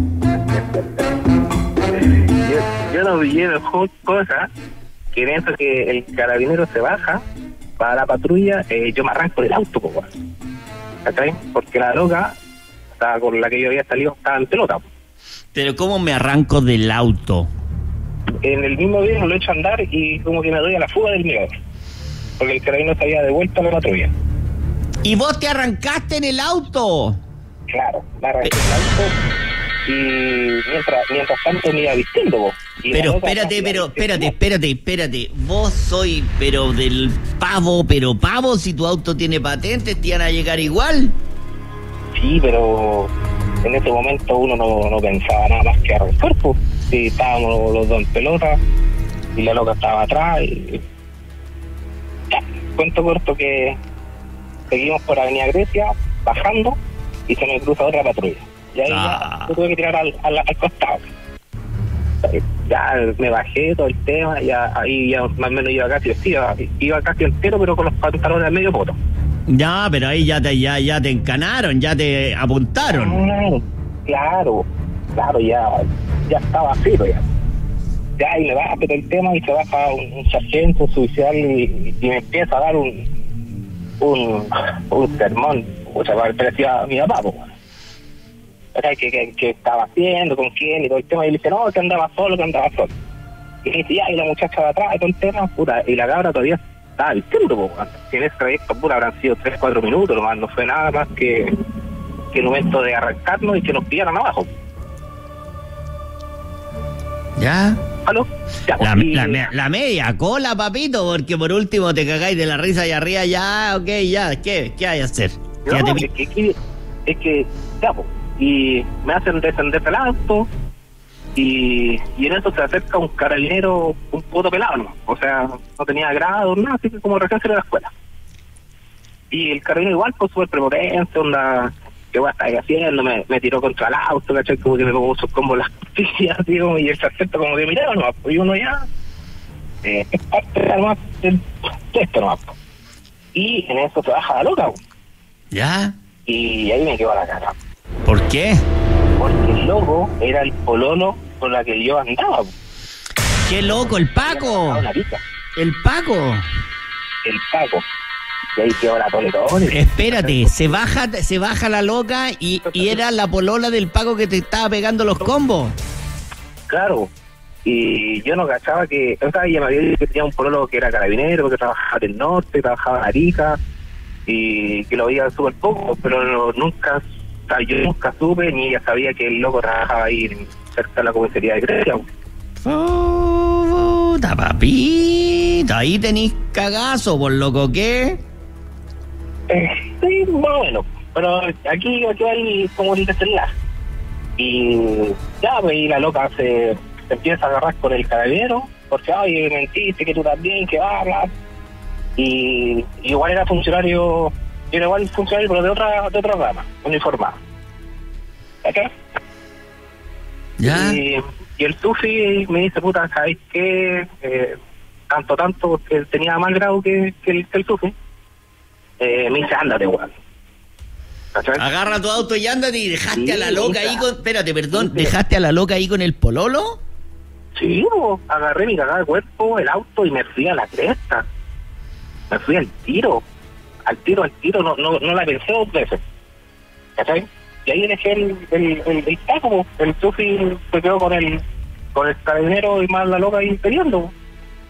Yo, yo no vi mejor cosa que en eso que el carabinero se baja para la patrulla, eh, yo me arranco del auto, po, ¿cachai? Porque la loca, estaba con la que yo había salido, estaba en pelota. Po. Pero ¿cómo me arranco del auto? En el mismo video lo echo a andar y como que me doy a la fuga del mirador. Porque el carabinero se había devuelto a la patrulla. ¿Y vos te arrancaste en el auto? Claro, me arranqué el auto y mientras, mientras tanto me iba vistiendo, po. Y Pero la loca espérate, estaba pero vistiendo. espérate, espérate, espérate. Vos soy, pero del pavo, pero pavo, si tu auto tiene patentes, te iban a llegar igual. Sí, pero en ese momento uno no, no pensaba nada más que arrancar, pues. Sí, estábamos los dos en pelota y la loca estaba atrás y... Ya, cuento corto que seguimos por Avenida Grecia, bajando, y se me cruza otra patrulla. Y ahí Ah. ya yo tuve que tirar al, al, al costado. Ya me bajé todo el tema, ya ahí ya más o menos iba casi vestido, iba casi entero, pero con los pantalones al medio poto. Ya, pero ahí ya te, ya, ya te encanaron, ya te apuntaron. Claro, claro, claro, ya, ya estaba cero ya. Ya, y le baja pero el tema y se baja un, un sargento, un oficial y, y me empieza a dar un un, un sermón, o sea, parecía a mi papá, po. O sea, que, que, que estaba haciendo, con quién y todo el tema, y le dice, no, que andaba solo, que andaba solo. Y me dice, ya, y la muchacha de atrás, y todo el tema, puta, y la cabra todavía estaba vistiendo, po. Si en ese trayecto, puta, habrán sido tres, cuatro minutos, nomás, no fue nada más que, que el momento de arrancarnos y que nos pillaran abajo. ¿Ya? ¿Aló? Ya, La, y- la, me- la media cola, papito, porque por último te cagáis de la risa allá arriba, ya, ok, ya, ¿qué, qué hay a hacer? No, Ya te es vi- que, que- es que, ya, po, y me hacen descender del auto, y, y en eso se acerca un carabinero, un puto pelado, ¿no? O sea, no tenía grado, nada, así que como recién salió de la escuela. Y el carabinero igual, pues súper prepotente, onda, ¿qué voy a estar haciendo? Me, me tiró contra el auto, ¿cachai? Como que me puso como las costillas, digo, y el sargento como que miraba nomás, pues, y uno ya, eh, es parte nomás del de esto nomás, pues. Y en eso se baja la loca, pues. ¿Ya? Y ahí me quedó la cara. ¿Por qué? porque el loco era el pololo con la que yo andaba. ¡Qué loco, el Paco! El Paco. El Paco. Y ahí quedó la toletón. Espérate, se baja, se baja la loca y, y era la polola del Paco que te estaba pegando los combos. Claro. Y yo no cachaba que... O sea, ella me había dicho que tenía un pololo que era carabinero, que trabajaba del norte, trabajaba en Arica, y que lo veía súper poco, pero no, nunca... O sea, yo nunca supe, ni ella sabía que el loco trabajaba ahí cerca de la comisaría de Grecia. Puta papita, ahí tenéis cagazo, por loco, ¿qué? Eh, sí, bueno, pero aquí, aquí hay como el desenlace. Y ya, pues, y la loca se, se empieza a agarrar con el carabinero, porque, ay, mentiste que tú también, que hablas. Y, y igual era funcionario, era igual funcionario, pero de otra, de otra rama, uniformado. ¿Ok? ¿Ya? Y, y el Tufi me dice, puta, ¿sabes qué? Eh, tanto, tanto, porque él tenía más grado que, que el, que el Tufi. Eh, me dice, ándate, weón. Agarra tu auto y ándate y dejaste Sí, a la loca hija. ahí con... Espérate, perdón, Sí. ¿dejaste a la loca ahí con el pololo? Sí, bo, agarré mi cagada de cuerpo, el auto y me fui a la cresta. Me fui al tiro. Al tiro, al tiro, no, no, no la pensé dos veces. ¿Cachai? Y ahí dejé el, el, el, el taco, bo. El Tufi se quedó con el, con el carabinero y más la loca ahí peleando, bo.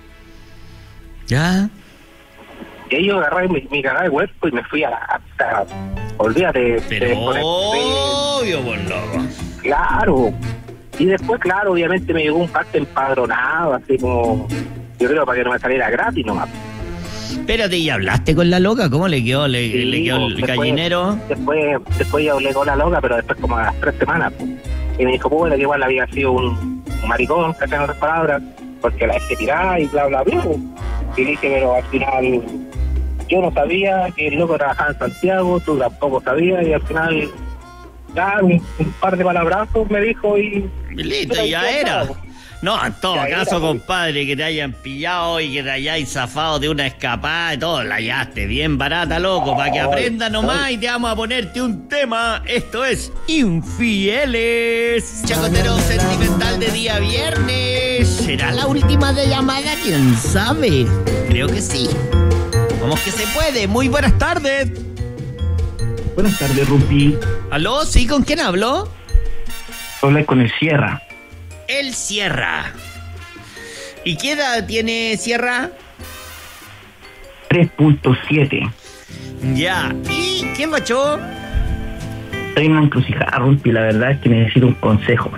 Ya. Y ahí yo agarré mi, mi cagada de cuerpo y me fui a la... Hasta, olvídate. Pero de desconecté. obvio, por loco. Claro. Y después, claro, obviamente me llegó un parte empadronado, así como... Yo creo para que no me saliera gratis nomás. Espérate, ¿y hablaste con la loca? ¿Cómo le quedó? ¿Le, Sí, le quedó el después- gallinero? Después, después ya hablé con la loca, pero después como a las tres semanas. Pues. Y me dijo, pues, que igual había sido un, un maricón, que en otras palabras, porque la dejé tirada y bla, bla, bla. Pues. Y dije, pero al final... Yo no sabía que el loco trabajaba en Santiago, tú tampoco sabías, y al final, ya, un, un par de palabrazos me dijo y... Y listo, Pero ya ahí era. quedó. No, en todo Ya caso, era, compadre, que te hayan pillado y que te hayáis zafado de una escapada y todo, la hallaste bien barata, loco, para que Ay, aprenda nomás ay. y te vamos a ponerte un tema. Esto es Infieles. Chacotero sentimental de día viernes. ¿Será la última de llamada? ¿Quién sabe? Creo que sí. Vamos que se puede. Muy buenas tardes. Buenas tardes, Rupi. ¿Aló? ¿Sí? ¿Con quién hablo? Habla con el Sierra. El Sierra. ¿Y qué edad tiene Sierra? tres punto siete. Ya. ¿Y qué macho? Estoy en una encrucijada, Rupi. La verdad es que necesito un consejo.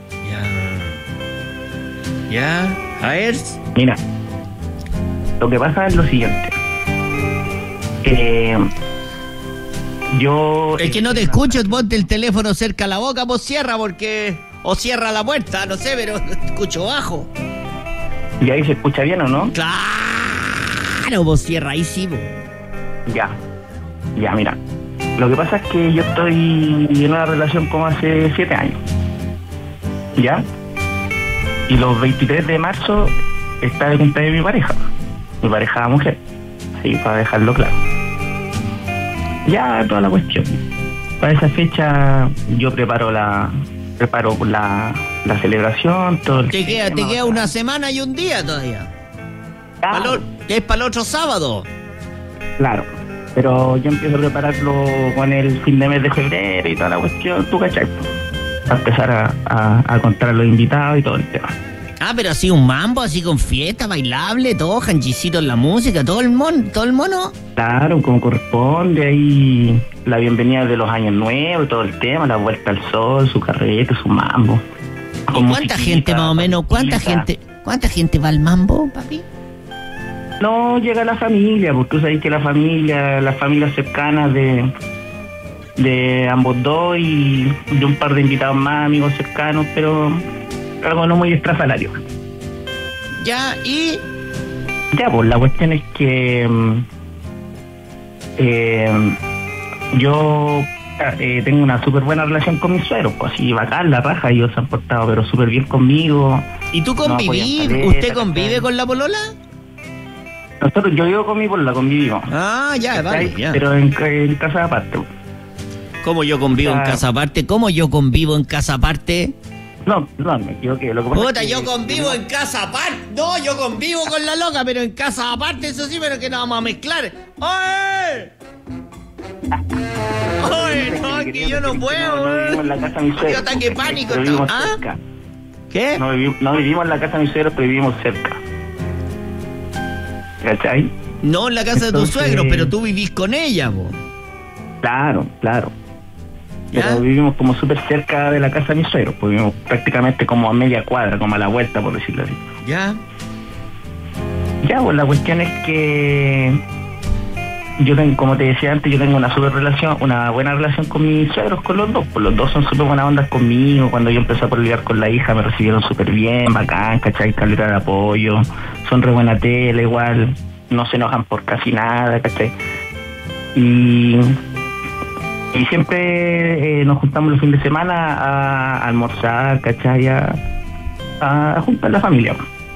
Ya. Ya. A ver. Mira, lo que pasa es lo siguiente. Eh, yo... Es que no te escucho, ponte el teléfono cerca a la boca, vos cierra porque... O cierra la puerta, no sé, pero te escucho bajo. ¿Y ahí se escucha bien o no? Claro, vos cierra, ahí sí, vos. Ya. Ya, mira. Lo que pasa es que yo estoy en una relación como hace siete años. ¿Ya? Y los veintitrés de marzo está el cumpleaños de mi pareja. Mi pareja mujer. Sí, para dejarlo claro. Ya, toda la cuestión. Para esa fecha yo preparo la preparo la, la celebración, todo el Te queda, te tema, queda o sea, una semana y un día todavía. claro, Palo- es para el otro sábado. claro. Pero yo empiezo a prepararlo con el fin de mes de febrero y toda la cuestión, tú cachai. Para empezar a, a, a contar a los invitados y todo el tema. Ah, pero así un mambo, así con fiesta, bailable, todo, janchicito en la música, todo el mon, todo el mono. Claro, como corresponde, ahí la bienvenida de los años nuevos y todo el tema, la vuelta al sol, su carrete, su mambo. ¿Y Con cuánta musiquita, gente más o menos? ¿Cuánta musiquita. gente? ¿Cuánta gente va al mambo, papi? No, llega la familia, porque tú sabes que la familia, las familias cercanas de de ambos dos y de un par de invitados más, amigos cercanos, pero algo no muy estrafalario. Ya, y... Ya, pues la cuestión es que mm, eh, yo eh, tengo una súper buena relación con mis suegros, pues así bacán, la raja, ellos se han portado pero súper bien conmigo. ¿Y tú No, convivís? apoyan caleta, ¿Usted convive ¿cachai? con la polola? Nosotros, yo vivo con mi polola, convivimos. Ah, ya, vale, ¿cachai? ya. Pero en, en casa aparte. ¿Cómo yo convivo Ah. en casa aparte? ¿Cómo yo convivo en casa aparte? No, no, me equivoqué. Lo que pasa Puta, es que yo convivo en casa aparte. No, yo convivo con la loca, pero en casa aparte, eso sí, pero que no vamos a mezclar. ¡Oye! ¡Oye! No, es que yo no puedo, No vivimos en la casa de mi suegro. Yo ataque pánico. Pero vivimos ¿Ah? cerca. ¿Qué? No, vivi- no vivimos en la casa de mi suegro, pero vivimos cerca. ¿Cachai? No en la casa de Entonces- tus suegros, pero tú vivís con ella, po. Claro, claro. ¿Ya? Pero vivimos como súper cerca de la casa de mis suegros, pues vivimos prácticamente como a media cuadra, como a la vuelta, por decirlo así. ¿Ya? Ya, pues la cuestión es que yo tengo, como te decía antes, yo tengo una super relación, una buena relación con mis suegros, con los dos, pues los dos son súper buenas ondas conmigo. Cuando yo empecé a pelear con la hija me recibieron súper bien, bacán, ¿cachai? Calidad de apoyo, son re buena tele igual, no se enojan por casi nada, ¿cachai? Y Y siempre eh, nos juntamos los fines de semana a, a almorzar, ¿cachai? A, a juntar la familia.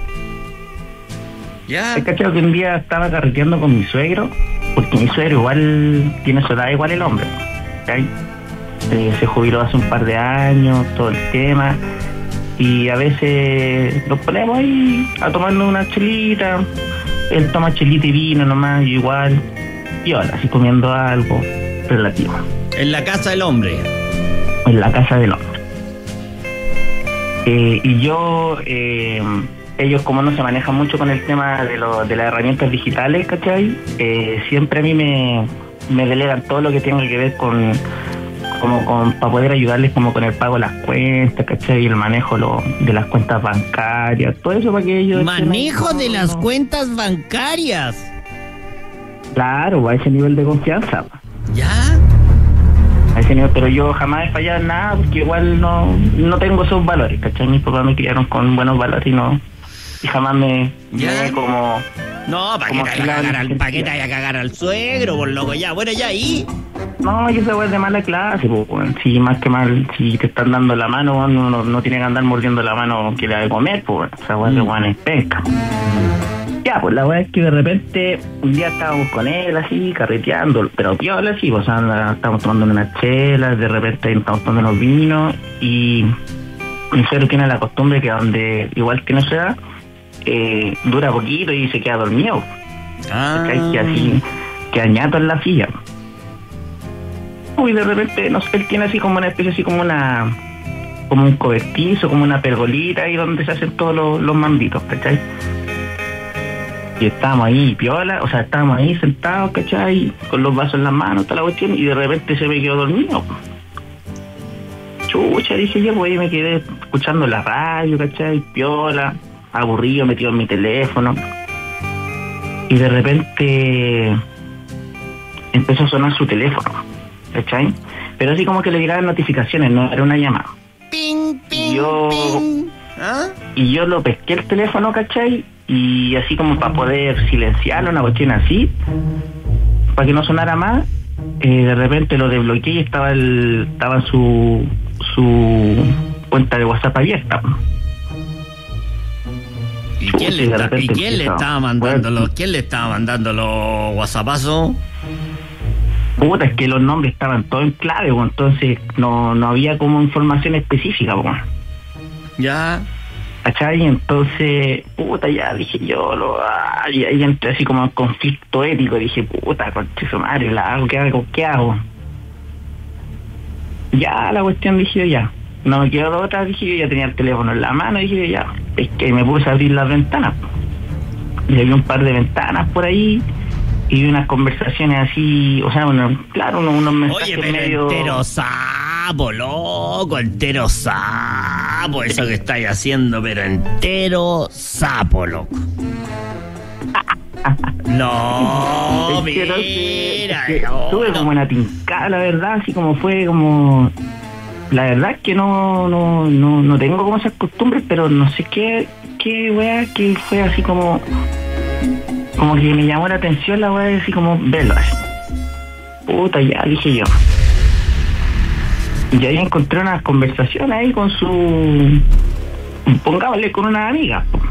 ¿Ya? El cachai que un día estaba carreteando con mi suegro, porque mi suegro igual tiene su edad igual el hombre, ¿cachai? Eh, se jubiló hace un par de años, todo el tema, y a veces nos ponemos ahí a tomarnos una chelita, él toma chelita y vino nomás, y igual, y ahora así comiendo algo relativo. En la casa del hombre. En la casa del hombre. Eh, y yo, eh, ellos como no se manejan mucho con el tema de, lo, de las herramientas digitales, ¿cachai? Eh, siempre a mí me, me delegan todo lo que tenga que ver con, como con, para poder ayudarles como con el pago de las cuentas, ¿cachai? Y el manejo lo, de las cuentas bancarias, todo eso para que ellos... Manejo de las no, cuentas bancarias. Claro, a ese nivel de confianza. ¿Ya? A ese nivel, pero yo jamás he fallado en nada porque igual no, no tengo esos valores, ¿cachai? Mis papás me criaron con buenos valores y no, y jamás me, ¿Ya? me como... No, ¿para qué Como te que vaya a la- cagar al, pa' qué te vaya a cagar al suegro, por loco? Ya, bueno, ya ahí. No, yo esa weá es de mala clase, pues, weón. Si más que mal, si te están dando la mano, weón, uno no, no tiene que andar mordiendo la mano que le da de comer, pues, weón. Esa weá de weón es pesca. Ya, pues la weá es que de repente un día estábamos con él así, carreteando, pero piola así, pues, o sea, estábamos tomando unas chelas, de repente estamos tomando unos vinos y mi suegro tiene la costumbre que donde igual tiene su edad, eh, dura poquito y se queda dormido. Ah. ¿Cachai? Que así, que añato en la silla. Y de repente, no sé, él tiene así como una especie, así como una, como un cobertizo, como una pergolita ahí donde se hacen todos los, los mambitos, ¿cachai? Y estábamos ahí, piola, o sea, estábamos ahí sentados, ¿cachai? Con los vasos en las manos, toda la cuestión, y de repente se me quedó dormido. Chucha, dije yo, pues ahí me quedé escuchando la radio, ¿cachai? Piola, aburrido, metido en mi teléfono. Y de repente empezó a sonar su teléfono, ¿cachai? Pero así como que le llegaban notificaciones, no era una llamada. Ping, ping, Yo- ping. ¿Ah? Y yo lo pesqué el teléfono, ¿cachai? Y así como para poder silenciarlo, una cuestión así, para que no sonara más, eh, de repente lo desbloqueé y estaba el, estaba su, su cuenta de WhatsApp abierta. ¿Y quién le, Chuta, y de está- repente ¿y quién le empieza, estaba mandando bueno. los, quién le estaba mandando los WhatsAppazos? Puta, es que los nombres estaban todos en clave, pues, entonces no, no había como información específica, pues. Ya. ¿Cachai? Entonces, puta, ya dije yo, lo, ah, y ahí entré así como en conflicto ético, dije, puta, conche su madre, la hago, ¿qué hago? ¿Qué hago? Ya, la cuestión dije yo, ya, no me quedó de otra, dije yo, ya tenía el teléfono en la mano, dije yo, ya, es que me puse a abrir las ventanas, y había un par de ventanas por ahí, y vi unas conversaciones así, o sea, uno, claro, unos, unos mensajes Oye, pero medio... entero sapo, loco, entero sapo, eso que estáis haciendo, pero entero sapo, loco. No, Es que no sé, mira, es que no, tuve no. como una tincada, la verdad, así como fue como... La verdad es que no, no, no, no tengo como esas costumbres, pero no sé qué, qué weá, que fue así como... Como que me llamó la atención la weá, así como verlo así. Puta, ya, dije yo. Y ahí encontré unas conversaciones ahí con su... Pongámosle con una amiga, po.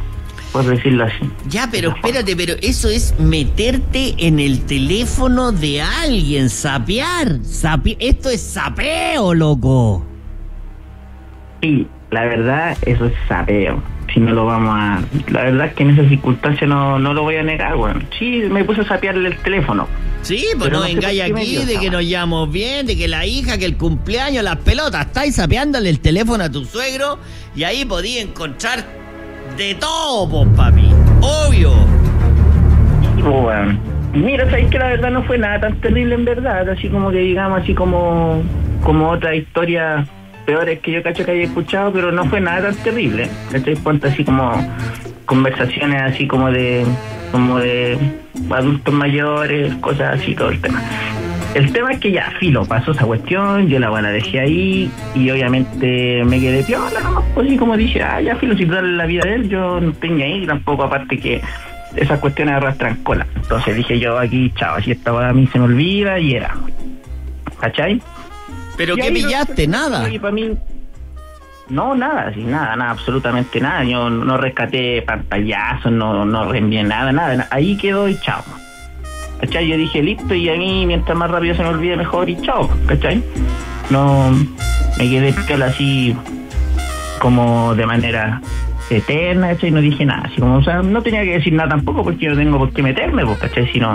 por decirlo así. Ya, pero espérate, pero eso es meterte en el teléfono de alguien, sapear. Sape... Esto es sapeo, loco. Sí, la verdad, eso es sapeo. Si no lo vamos a... La verdad es que en esas circunstancias no, no lo voy a negar, bueno. Sí, me puse a sapearle el teléfono. Sí, pues no vengáis aquí de que nos llevamos bien, de que la hija, que el cumpleaños, las pelotas. Estáis sapeándole el teléfono a tu suegro y ahí podía encontrar de todo, pues, papi. Obvio. Sí, pues, bueno. Mira, sabéis que la verdad no fue nada tan terrible en verdad. Así como que digamos, así como, como otra historia... peores que yo cacho que haya escuchado, pero no fue nada tan terrible. ¿Cachai? Ponte así como conversaciones así como de como de adultos mayores, cosas así, todo el tema. El tema es que ya, filo, pasó esa cuestión, yo la la dejé ahí y obviamente me quedé piola, nomás, pues así como dije, ah, ya, filo, si darle la vida de él, yo no tenía ahí, tampoco, aparte que esas cuestiones arrastran cola. Entonces dije yo aquí, chao, así esta a mí se me olvida y era. ¿Cachai? ¿Pero qué pillaste? Nada. Y para mí, no, nada, sí, nada, nada, absolutamente nada. Yo no rescaté pantallazos, no, no reenvié nada, nada. Ahí quedó y chao. ¿Cachai? Yo dije listo y a mí mientras más rápido se me olvide mejor y chao. ¿Cachai? No, me quedé piola así como de manera eterna, ¿cachai? No dije nada, así como, o sea, no tenía que decir nada tampoco porque yo no tengo por qué meterme, pues, ¿cachai? Si no,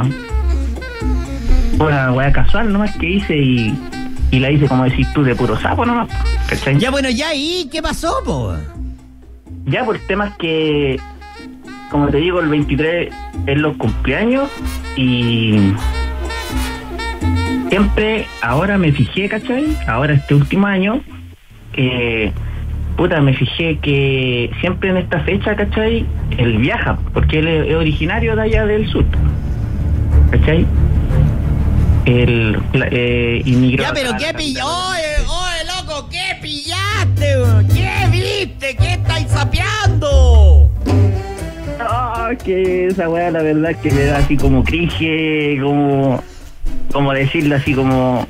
una hueá casual nomás que hice y... Y la hice, como decís tú, de puro sapo nomás, ¿cachai? Ya, bueno, ya, ¿y qué pasó, po? Ya, por temas que, como te digo, el veintitrés es los cumpleaños y siempre, ahora me fijé, ¿cachai? Ahora este último año, eh, puta, me fijé que siempre en esta fecha, ¿cachai? Él viaja, porque él es originario de allá del sur, ¿cachai? El eh, inmigró. Ya, pero ¿qué pillaste? Oye, oye, loco, ¿qué pillaste? ¿Qué viste? ¿Qué estáis sapeando? No, que esa weá la verdad es que me da así como cringe, como, como decirlo así como,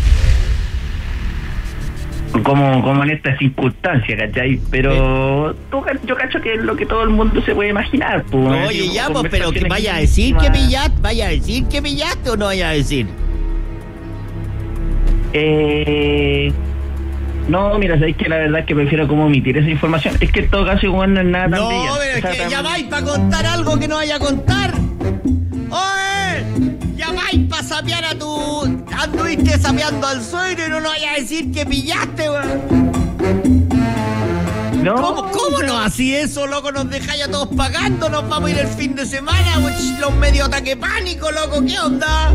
como, como en esta circunstancia, ¿cachai? Pero tú, yo cacho que es lo que todo el mundo se puede imaginar, pues. Oye, ya, pues, pero que vaya a decir que pillaste, vaya a decir que pillaste o no vaya a decir. Eh... No, mira, sabéis que la verdad es que prefiero como omitir esa información. Es que en todo caso igual no es nada tan No, brillante. pero es o sea, que tan... llamáis para contar algo que no vaya a contar. ¡Oye! Llamáis para sapear a tu... Anduviste sapeando al suegro y no nos vayas a decir que pillaste, weón. No, ¿Cómo, cómo no así eso, loco? Nos dejáis a todos pagando, nos vamos a ir el fin de semana, weón. Los medio ataque pánico, loco, ¿qué onda?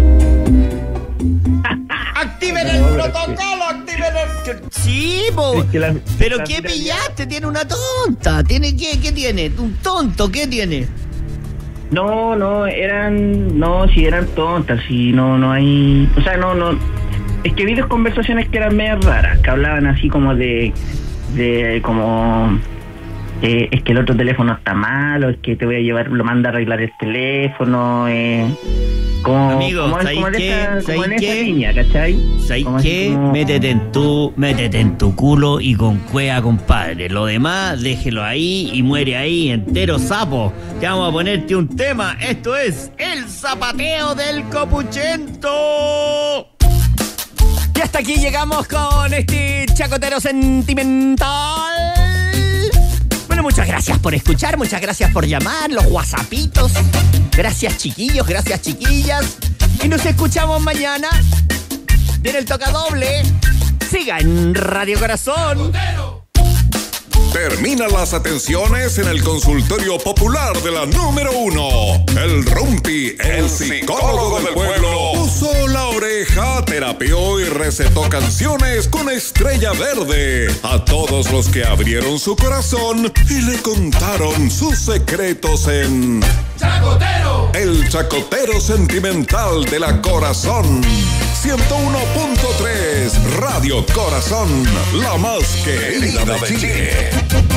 ¡Activen el protocolo! ¡Activen el...! Sí, po. Es que la, ¿pero la qué pillaste? Tiene una tonta. ¿Tiene qué? ¿Qué tiene? ¿Un tonto? ¿Qué tiene? No, no, eran... No, si eran tontas, si no, no hay... O sea, no, no... Es que vi dos conversaciones que eran medio raras, que hablaban así como de... De como... Eh, es que el otro teléfono está malo, es que te voy a llevar, lo manda a arreglar el teléfono, eh... Como, amigo, como, ¿sabes como en qué? esa, ¿sabes como en qué? esa línea, ¿cachai? ¿Sabes como qué? como... Métete en tu, métete en tu culo y con cuea, compadre. Lo demás, déjelo ahí y muere ahí, entero sapo. Te vamos a ponerte un tema. Esto es el zapateo del copuchento. Y hasta aquí llegamos con este chacotero sentimental. Bueno, muchas gracias por escuchar, muchas gracias por llamar, los whatsappitos. Gracias, chiquillos, gracias, chiquillas. Y nos escuchamos mañana. Viene el tocadoble. Siga en Radio Corazón. Termina las atenciones en el consultorio popular de la número uno. El Rumpi, el psicólogo del pueblo, puso la oreja, terapió y recetó canciones con Estrella Verde a todos los que abrieron su corazón y le contaron sus secretos en Chacotero, el chacotero sentimental de la Corazón. ciento uno punto tres Radio Corazón, la más querida de Chile.